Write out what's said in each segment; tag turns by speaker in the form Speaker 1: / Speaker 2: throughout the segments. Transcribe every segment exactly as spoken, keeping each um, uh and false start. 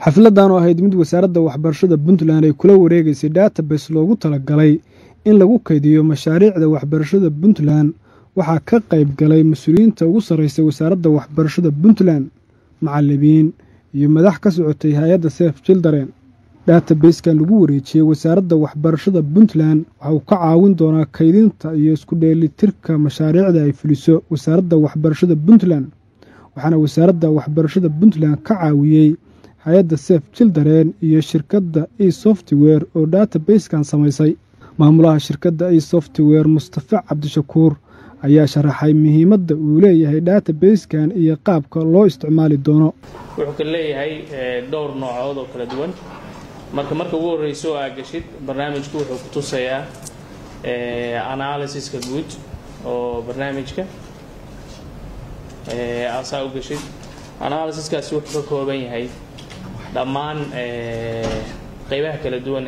Speaker 1: xafladan oo ahayd mid wasaaradda waxbarashada Puntland ay kula wareegaysay database loogu talagalay in lagu kaydiyo mashaariicda waxbarashada Puntland waxaa ka qayb galay mas'uuliyiinta ugu sarreeyay wasaaradda waxbarashada Puntland macallimiin iyo madax ka socotay hay'adda Save Children. Database-kan lagu wareejiyay wasaaradda waxbarashada Puntland waxa uu ka caawin doonaa kaydinta iyo isku dheelitirka mashaariicda ay fuliso wasaaradda waxbarashada Puntland. waxaana wasaaradda waxbarashada Puntland ka caawiyay hay'adda Save Children iyo shirkadda e-software oo database-kan samaysay. maamulaha shirkadda e-software Mustafa Cabdishakuur ayaa sharaxay muhiimadda uu leeyahay database-kan iyo qaabka loo isticmaali doono.
Speaker 2: wuxuu ka leeyahay dhowr noocood oo kala duwan. marka marka ugu horeyso aad gashid barnaamijku wuxuu ku tusayaa analysis-ka guud oo barnaamijka ee asaa u gashid. analysis-kaasi wuxuu ka kooban yahay dhammaan qaybaha kala duwan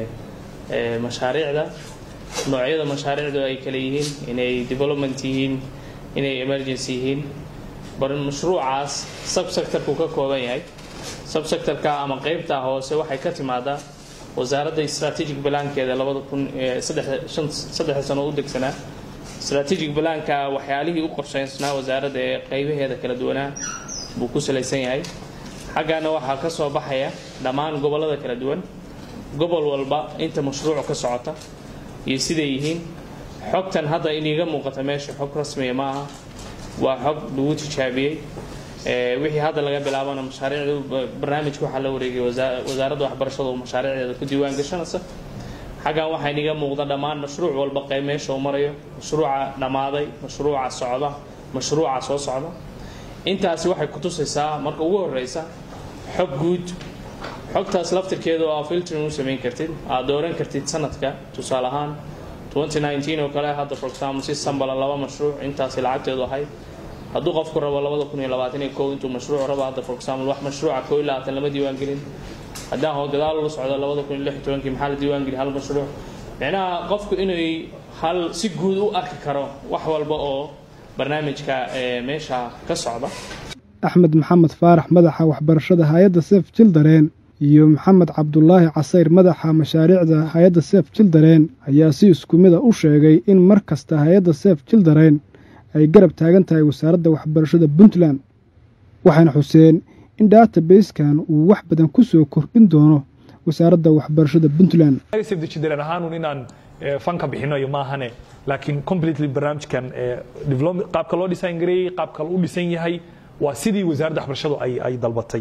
Speaker 2: ee mashaariicda, noocyada mashaariicdu ay kala yihiin, inay development yihiin, inay emergency yihiin. baran mashruucaas subsector-ku ka kooban yahay. subsector-ka ama qaybta hoose waxay ka timaadaa wasaaradda strategic plan-keeda labada kun iyo saddex sano u degsanaa. strategic plan-ka waxyaalihii u qorsheysnaa wasaaradda ee qaybaheeda kala duwanaa buu ku salaysan yahay. xaggaana waxaa ka soo baxaya dhammaan gobollada kala duwan, gobol walba inta mashruuc ka socota iyo siday yihiin. xogtan hadda iniga muuqata meesha xog rasmi ma aha, waa xog lagu tijaabiyey. ee wixii hadda laga bilaabana mashaariicda barnaamijka waxa la wareegay wasaaradda waxbarashada oo mashaariicdeeda ku diiwaan gashanaysa. xaggan waxaa iniga muuqda dhammaan mashruuc walba qayb meesha uu marayo, mashruuca dhamaaday, mashruuca socda, mashruuca soo socda. intaasi waxay ku tusaysaa marka ugu horeysa xog guud. xogtaas laftirkeedu oo filtering u sameyn kartid, aad dooran kartid sanadka. tusaale ahaan twenty nineteen oo kale hadda for example si sambala laba mashruuc intaas lacagteedu ahayd. hadduu qofku rabo labada kun iyo labaatan iyo kow intuu mashruuc rabo hadda for example wax mashruuca kow iyo labaatan lama diiwaan gelin. haddaan hoo gadaal la socdo labada kun iyo lix iyo toban maxaa la diiwaan gelin hal mashruuc. macnaha qofku inuu hal si guud u arki karo wax walba oo barnaamijka meesha ka socda.
Speaker 1: Axmed Maxamed Faarax madaxa waxbarashada hay'adda Save Children iyo Maxamed Cabdullaahi Casayr madaxa mashaariicda hay'adda Save Children ayaa si isku mid ah u sheegay in mar kasta hay'adda Save Children ay garab taagan tahay wasaaradda waxbarashada Puntland. waxayna xuseen in database-kan uu wax badan ku soo kordhin doono wasaaradda waxbarashada Puntland.
Speaker 3: Save Children ahaan inaan fanka bixinayo ma ahane, laakiin completely barnaamijkan development qaabka loo design gareeyay, qaabka uu dhisan yahay waa sidii wasaaradda waxbarashadu ay ay dalbatay.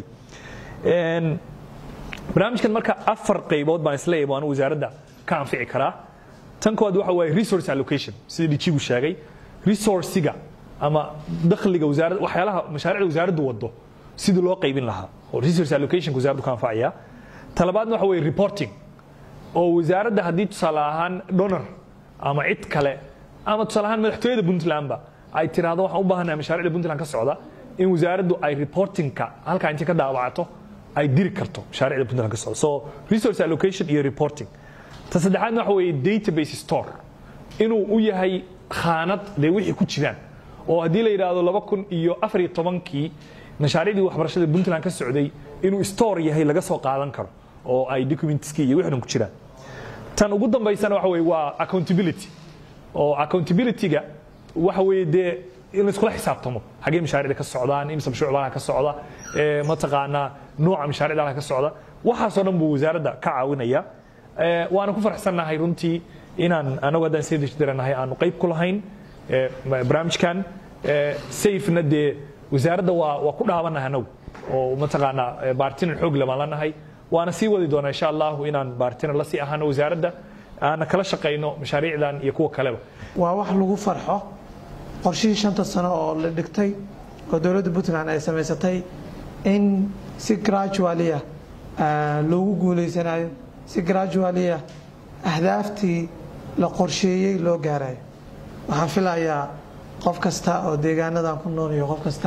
Speaker 3: een barnaamijkan marka afar qaybood baan isla eegaan wasaaradda ka anfici karaa. tan koowaad waxa weeye resource allocation, sidii Dijigu sheegay. resource-ga ama dakhliga wasaaradda waxyaalaha mashaariicda wasaaraddu wado sidii loo qaybin lahaa oo resource allocation wasaaraddu ka anfacaya. talabaadna waxa weeye reporting oo wasaaradda haddii tusaale ahaan donor ama cid kale ama tusaale ahaan madaxtooyada Puntlandba ay tiraahdo waxaan u baahanahay mashaariicda Puntland ka socda in wasaaraddu ay reporting-ka halka inta ka daawacato ay diri karto mashaariicda Puntland ka socda. so resource allocation iyo reporting. ta saddexaadna waxa weeye database store inuu u yahay khaanad de wixii ku jiraan oo haddii la yiraahdo laba kun iyo afar iyo toban-kii mashaariicdii waxbarashada Puntland ka socday inuu store yahay laga soo qaadan karo oo ay documentski iyo wixii ku jiraan. tan ugu dambeysana waxa weeye waa accountability oo accountability-ga waxa weeye de in isku xisaabtamo xagee mashaariicda ka socdaan, in mashruucda ka socda, ee ma taqaana nooca mashaariicda ka socda. waxa soo dhan buu wasaaradda ka caawinaya. ee waana ku faraxsanahay runtii inaan anagu hadaan Save Children nahay aanu qayb ku lahayn ee barnaamijkan. ee Save-na de wasaaradda waa waa ku dhaawanahay anagu oo ma taqaana baartin xoog leh baan lanahay. waana sii wadi doonaa insha Allah inaan baartin la sii ahaano wasaaradda aan kala shaqeyno mashaariicdan iyo kuwa kaleba.
Speaker 4: waa wax lagu farxo qorshihii shanta sano oo la dhigtay oo dawladda Puntland ay samaysatay in si gradually ah loogu guuleysanayo, si gradually ah ahdaaftii la qorsheeyay loo gaaray. waxaan filayaa qof kasta oo deegaanadan ku nool iyo qof kasta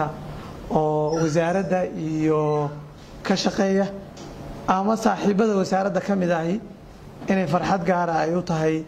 Speaker 4: oo wasaaradda iyo ka shaqeeya ama saaxiibada wasaaradda ka mid ahi inay farxad gaar ah ay u tahay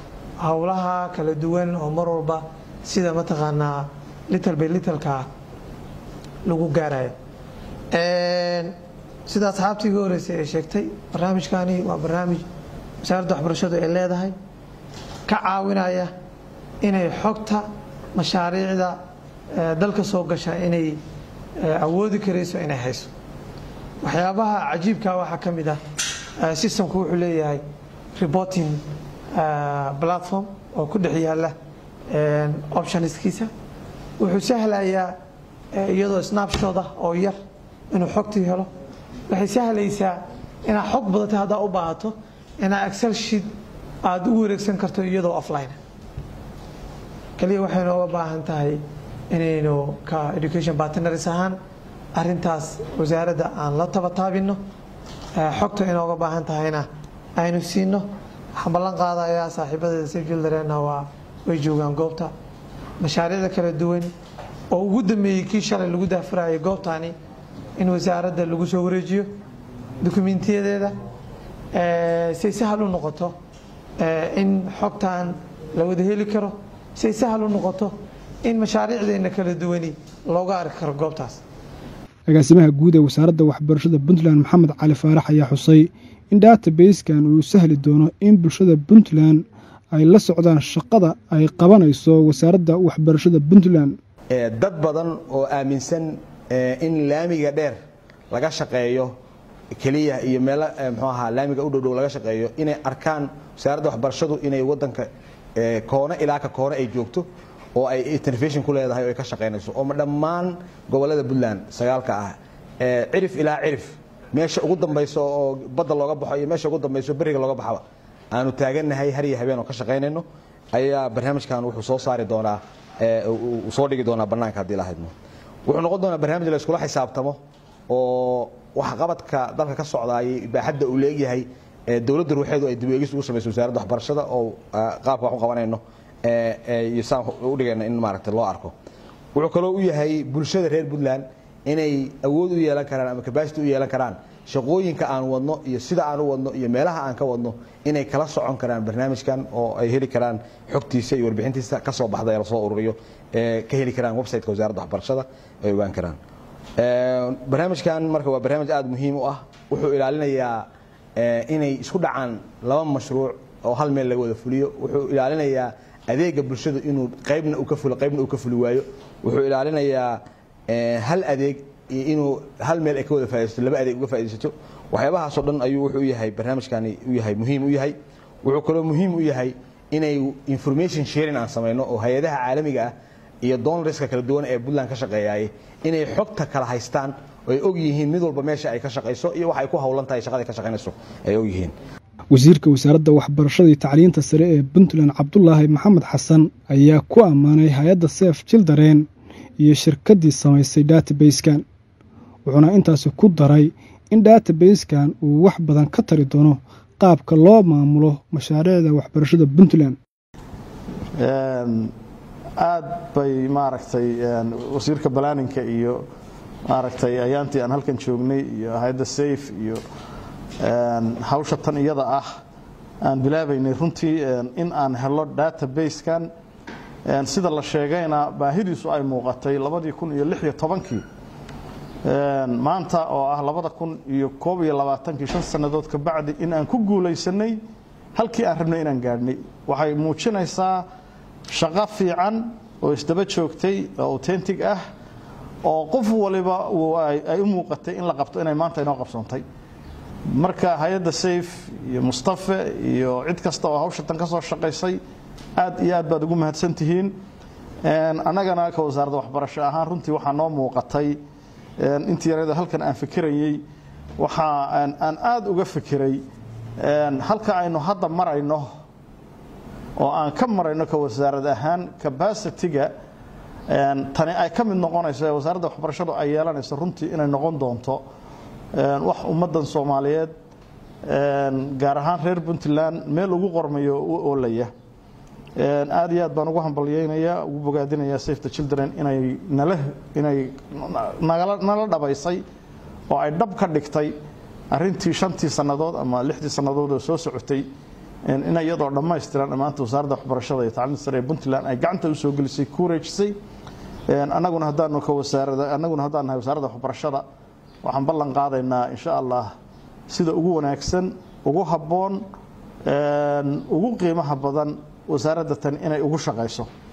Speaker 4: hawlaha kala duwan oo mar walba sida ma taqaanaa little by little ka lagu gaarayo. een sida asxaabtii ugu horeysay ay sheegtay barnaamijkani waa barnaamij wasaaradda waxbarashadu ay leedahay ka caawinaya inay xogta mashaariicda dalka soo gasha inay awoodi karayso inay hayso waxyaabaha cajiibka waxaa ka mid ah systemku wuxuu leeyahay reporting platform oo ku dhex yaala optionskiisa wuxuu sahlayaa iyadoo snapshot ah oo yar inuu xogtii helo waxay sahlaysaa inaad xog badatay haddaa u baahato inaad excel sheet aada u wareegsan karto iyadoo offline kaliya waxay nooga baahan tahay inaynu ka education partners ahaan arintaas wasaaradda aan la tabataabino xogta inooga baahan tahayna aynu siino waxaan ballan qaadayaa saaxiibadeeda Save Children waa way joogaan goobta mashaariicda kala duwan oo ugu dambeeyay kii shalay lagu daafurayay goobtani in wasaaradda lagu soo wareejiyo dukumiintiyadeeda si sahal u noqoto in xogtaan la wada heli karo si sahal u noqoto in mashaariicdeena kala duwani looga arki karo goobtaas
Speaker 1: agaasimaha guud ee wasaaradda waxbarashada Puntland Maxamed Cali Faarax ayaa xusay in database-kan uu sahli doono in bulshada Puntland ay la socdaan shaqada ay qabanayso wasaaradda waxbarashada Puntland
Speaker 5: dad badan oo aaminsan in laamiga dheer laga shaqeeyo kaliya iyo meel muxuu ahaa laamiga u dhow laga shaqeeyo inay arkaan wasaaradda waxbarashadu inay wadanka koona ilaa ka koona ay joogto oo ay intervention ku leedahay oo ay ka shaqeynayso oo dhammaan gobolada Puntland sagaalka ah ee cirif ilaa cirif meesha ugu dambayso oo badda looga baxo iyo meesha ugu dambayso bariga looga baxaba aanu taaganahay har iyo habeen oo ka shaqeynayno ayaa barnaamijkan wuxuu soo saari doonaa ee uu soo dhigi doonaa banaanka hadii la haydmo wuxuu noqon doonaa barnaamij la isku xisaabtamo oo wax qabadka dalka ka socdaay baaxadda uu leeyahay dawladda ruuxeedu ay dib u eegis ugu sameeyso wasaaradda waxbarashada oo qaabka wax u qabanayno ee iyo saan u dhigayna in maaragtay loo arko wuxuu kaloo u yahay bulshada reer Puntland inay awood u yeelan karaan ama capacity u yeelan karaan shaqooyinka aan wadno iyo sida aan u wadno iyo meelaha aan ka wadno inay kala socon karaan barnaamijkan oo ay heli karaan xogtiisa iyo warbixintiisa ka soo baxday la soo ururiyo ee ka heli karaan website-ka wasaaradda waxbarashada ay ogaan karaan ee barnaamijkan marka waa barnaamij aad muhiim u ah wuxuu ilaalinayaa inay isku dhacaan laba mashruuc oo hal meel laga wada fuliyo wuxuu ilaalinayaa adeega bulshada inuu qaybna uu ka fulo qaybna uu ka fuli waayo wuxuu ilaalinayaa hal adeeg inuu hal meel ay ka wada faa'iideysto laba adeeg uga faa'iideysto waxyaabahaas oo dhan ayuu wuxuu yahay barnaamijkani u yahay muhiim u yahay wuxuu kaloo muhiim u yahay inay information sharing aan sameeyno oo hay'adaha caalamiga ah iyo donoriska kala duwan ee Puntland ka shaqeeyay inay xogta kala haystaan oo ay og yihiin mid walba meesha ay ka shaqeyso iyo waxa ay ku hawlan tahay shaqada ka shaqeynayso ay og yihiin
Speaker 1: wasiirka wasaaradda waxbarashada iyo tacliinta sare ee Puntland Cabdullaahi Maxamed Xasan ayaa ku amaanay hay'adda Save Children iyo shirkaddii samaysay database-kan wuxuuna intaas ku daray in database-kan uu wax badan ka tari doono qaabka loo maamulo mashaariicda waxbarashada Puntland
Speaker 6: aad bay maaragtay wasiirka balaaninka iyo maaragtay ayaantii aan halkan joognay iyo hay'adda Save iyo hawsha tan iyada ah aan bilaabaynay runtii in aan helo database-kan sida la sheegayna baahidiisu ay muuqatay labadii kun iyo lix iyo tobankii maanta oo ah labada kun iyo koob iyo labaatankii shan sanadood ka bacdi in aan ku guulaysanay halkii aan rabnay inaan gaadhnay waxay muujinaysaa shaqo fiican oo isdaba joogtay oo authentic ah oo qof waliba ay u muuqatay in la qabto inay maanta inoo qabsoontay marka hay'adda Save iyo Mustafa iyo cid kasta oo hawsha tan ka soo shaqeysay aad iyo aad baad ugu mahadsantihiin een anagana ka wasaaradda waxbarasho ahaan runtii waxa noo muuqatay een intii yarada halkan aan fikirayay waxa aan aan aad uga fikiray een halka aynu hadda marayno oo aan ka marayno ka wasaaradda ahaan capacity-ga een tani ay ka mid noqonayso wasaaradda waxbarashadu ay yeelanayso runtii inay noqon doonto een wax ummadan Soomaaliyeed een gaar ahaan reer Puntland meel ugu qormayo oo leeyahay een aad iyo aad baan ugu hambalyeynaya ugu bogaadinaya Save the Children inay nala inay nagala nala dhabaysay oo ay dhab ka dhigtay arintii shantii sanadood ama lixdii sanadood oo soo socotay in iyadoo dhammaystiran maanta wasaaradda waxbarashada iyo tacliinta sare ee Puntland ay gacanta u soo gelisay ku wareejisay een anaguna hadaan ka wasaaradda anaguna hadaan nahay wasaaradda waxbarashada waxaan ballan qaadaynaa insha allah sida ugu wanaagsan ugu habboon ugu qiimaha badan wasaaradda tan inay ugu shaqayso